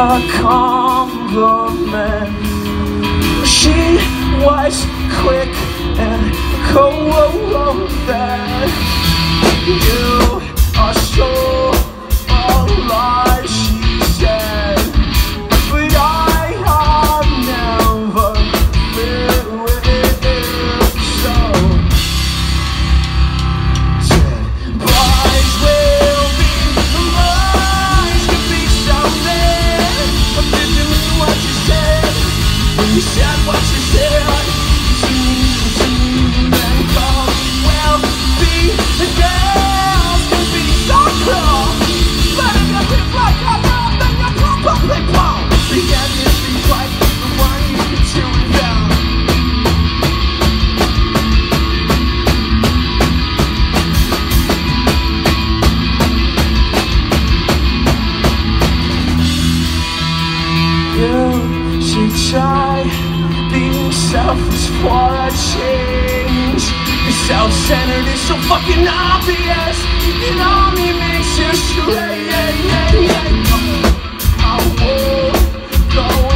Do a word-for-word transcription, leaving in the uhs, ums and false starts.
a compliment. She was quick and cold then. You are so alive, she said, but I have never been with so. Boys will be, boys could be something. But did you mean what you said? When you said what you said to me, to me, then come well be the girls can be so cruel. But if you think like I love, then you're probably wrong. The end is things like the one you can tune down. You should try being selfish for a change. You're self-centered, it's so fucking obvious. It only makes you straight. I won't go